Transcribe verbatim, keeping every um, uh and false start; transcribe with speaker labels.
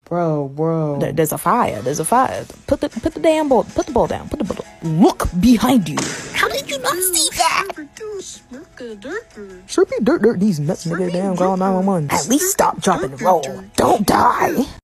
Speaker 1: Bro, bro.
Speaker 2: There, there's a fire. There's a fire. Put the put the damn bowl. Put the bowl down. Put the bowl down. Look behind you. How did you not see that? Slurpy dirt dirt these nuts, nigga. Damn, call nine one one. At least stop, drop, and roll. Don't die.